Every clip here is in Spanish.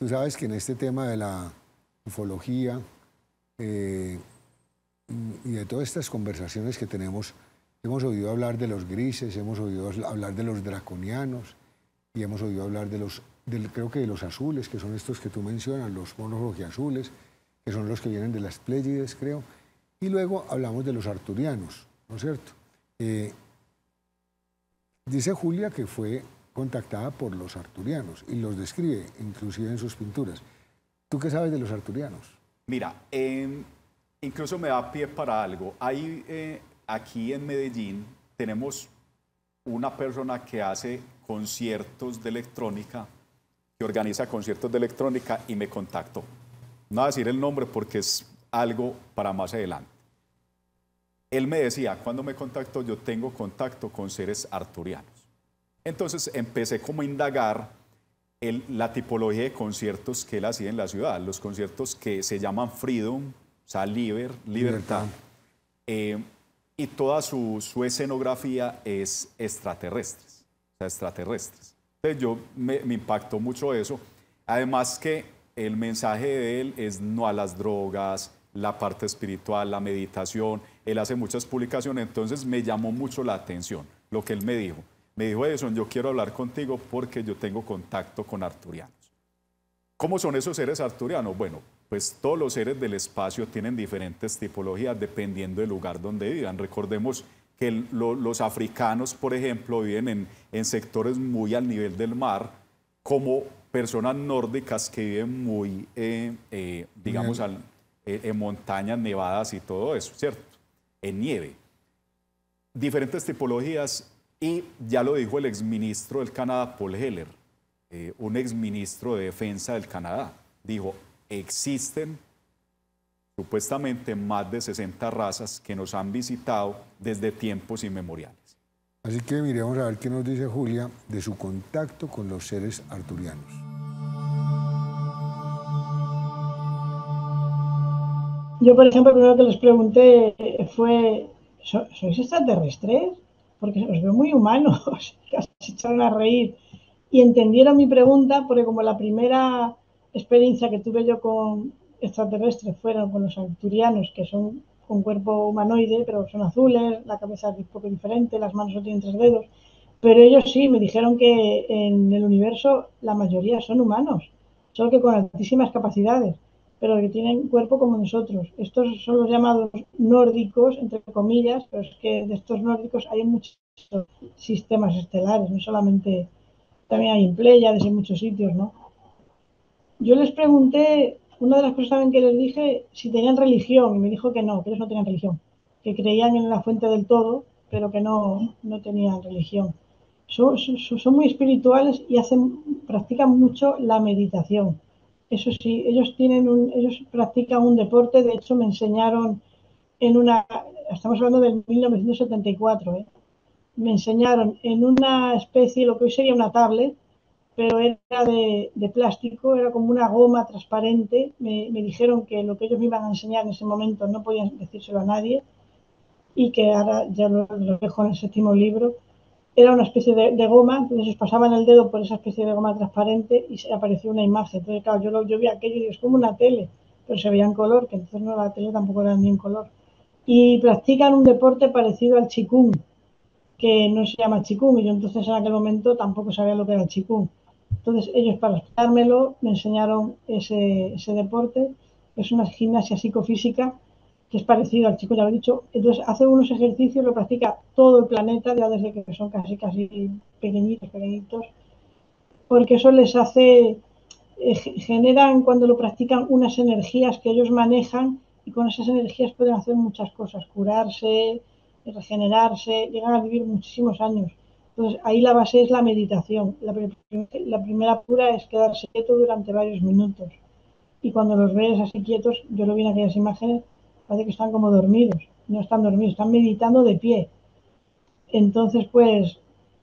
tú sabes que en este tema de la ufología y de todas estas conversaciones que tenemos, hemos oído hablar de los grises, hemos oído hablar de los draconianos y hemos oído hablar de creo que de los azules, que son estos que tú mencionas, los monos rojiazules, que son los que vienen de las Pléyides, creo. Y luego hablamos de los arturianos, ¿no es cierto? Dice Julia que fue contactada por los arturianos y los describe, inclusive en sus pinturas. ¿Tú qué sabes de los arturianos? Mira, incluso me da pie para algo. Aquí en Medellín tenemos una persona que hace conciertos de electrónica, que organiza conciertos de electrónica y me contactó. No voy a decir el nombre porque es algo para más adelante. Él me decía, cuando me contactó, yo tengo contacto con seres arturianos. Entonces empecé como a indagar la tipología de conciertos que él hacía en la ciudad, los conciertos que se llaman Freedom, o sea, libertad. Y toda su escenografía es extraterrestres, o sea, extraterrestres. Entonces me impactó mucho eso. Además que el mensaje de él es no a las drogas, la parte espiritual, la meditación. Él hace muchas publicaciones, entonces me llamó mucho la atención lo que él me dijo. Me dijo, Edison, yo quiero hablar contigo porque yo tengo contacto con arturianos. ¿Cómo son esos seres arturianos? Bueno, pues todos los seres del espacio tienen diferentes tipologías dependiendo del lugar donde vivan. Recordemos que los africanos, por ejemplo, viven en sectores muy al nivel del mar, como personas nórdicas que viven muy, digamos, en montañas nevadas y todo eso, ¿cierto? En nieve. Diferentes tipologías, y ya lo dijo el exministro del Canadá, Paul Heller, un exministro de defensa del Canadá. Dijo, existen supuestamente más de 60 razas que nos han visitado desde tiempos inmemoriales. Así que miremos a ver qué nos dice Julia de su contacto con los seres arturianos. Yo, por ejemplo, lo primero que les pregunté fue, ¿sois extraterrestres? Porque os veo muy humanos, casi se echaron a reír. Y entendieron mi pregunta, porque como la primera experiencia que tuve yo con extraterrestres fueron con los arturianos, que son con cuerpo humanoide, pero son azules, la cabeza es un poco diferente, las manos no tienen 3 dedos. Pero ellos sí, me dijeron que en el universo la mayoría son humanos, solo que con altísimas capacidades, pero que tienen cuerpo como nosotros. Estos son los llamados nórdicos, entre comillas, pero es que de estos nórdicos hay muchos sistemas estelares, no solamente, también hay en Pléyades, en muchos sitios, ¿no? Yo les pregunté, una de las cosas también que les dije, si tenían religión, y me dijo que ellos no tenían religión, que creían en la fuente del todo, pero que no tenían religión. Son muy espirituales y practican mucho la meditación. Eso sí, ellos practican un deporte, de hecho me enseñaron estamos hablando del 1974, me enseñaron en una especie, lo que hoy sería una tablet, pero era de plástico, era como una goma transparente. Me dijeron que lo que ellos me iban a enseñar en ese momento no podían decírselo a nadie y que ahora ya lo dejo en el 7º libro. Era una especie de goma, entonces pasaban el dedo por esa especie de goma transparente y se apareció una imagen. Entonces, claro, yo vi aquello y digo, es como una tele, pero se veía en color, que entonces no, la tele tampoco era ni en color. Y practican un deporte parecido al Qigong, que no se llama Qigong, y yo entonces en aquel momento tampoco sabía lo que era el Qigong. Entonces ellos, para explicármelo, me enseñaron ese deporte. Es una gimnasia psicofísica que es parecido al Qigong, ya lo he dicho. Entonces hace unos ejercicios, lo practica todo el planeta, ya desde que son casi pequeñitos, porque eso les hace, generan cuando lo practican unas energías que ellos manejan, y con esas energías pueden hacer muchas cosas, curarse, regenerarse, llegan a vivir muchísimos años. Entonces, ahí la base es la meditación. La primera pura es quedarse quieto durante varios minutos. Y cuando los ves así quietos, yo lo vi en aquellas imágenes, parece que están como dormidos. No están dormidos, están meditando de pie. Entonces, pues,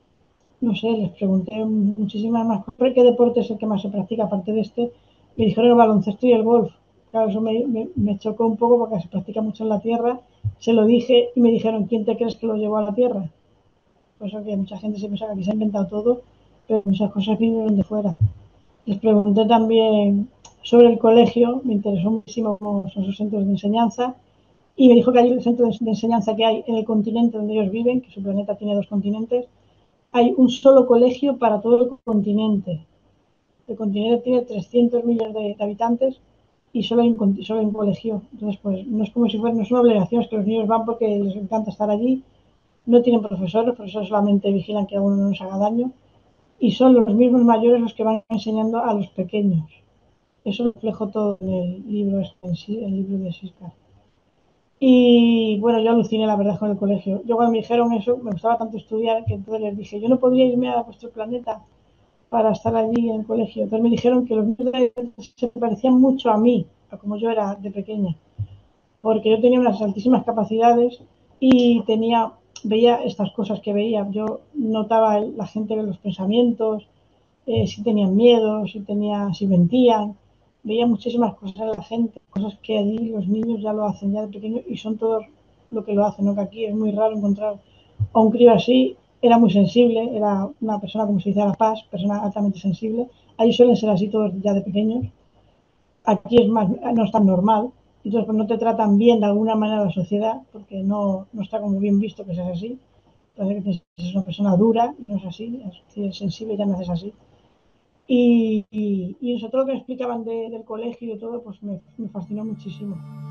no sé, les pregunté muchísimas más cosas. ¿Qué deporte es el que más se practica aparte de este? Me dijeron el baloncesto y el golf. Claro, eso me chocó un poco porque se practica mucho en la tierra. Se lo dije y me dijeron, ¿quién te crees que lo llevó a la tierra? Por eso que mucha gente se piensa que aquí se ha inventado todo, pero muchas cosas vienen de fuera. Les pregunté también sobre el colegio, me interesó muchísimo cómo son sus centros de enseñanza, y me dijo que hay el centro de enseñanza que hay en el continente donde ellos viven, que su planeta tiene 2 continentes, hay un solo colegio para todo el continente. El continente tiene 300 millones de habitantes y solo hay un colegio. Entonces, pues no es como si fuera, no es una obligación, es que los niños van porque les encanta estar allí, no tienen profesores, los profesores solamente vigilan que a uno no nos haga daño, y son los mismos mayores los que van enseñando a los pequeños. Eso lo reflejo todo en el libro, el libro de Siska. Y bueno, yo aluciné la verdad con el colegio. Yo cuando me dijeron eso, me gustaba tanto estudiar que entonces les dije, yo no podría irme a vuestro planeta para estar allí en el colegio. Entonces me dijeron que los niños se parecían mucho a mí, a como yo era de pequeña, porque yo tenía unas altísimas capacidades y veía estas cosas que veía. Yo notaba la gente de los pensamientos, si tenían miedo, si mentían. Veía muchísimas cosas en la gente, cosas que allí los niños ya lo hacen ya de pequeños y son todos lo que lo hacen, ¿no? Que aquí es muy raro encontrar a un crío así. Era muy sensible, era una persona, como se dice, a la paz, persona altamente sensible. Ahí suelen ser así todos ya de pequeños. Aquí es más, no es tan normal. Entonces, pues no te tratan bien de alguna manera la sociedad, porque no está como bien visto que seas así. Entonces, es una persona dura, no es así, es sensible, ya no es así. Y eso, todo lo que me explicaban del colegio y de todo, pues me fascinó muchísimo.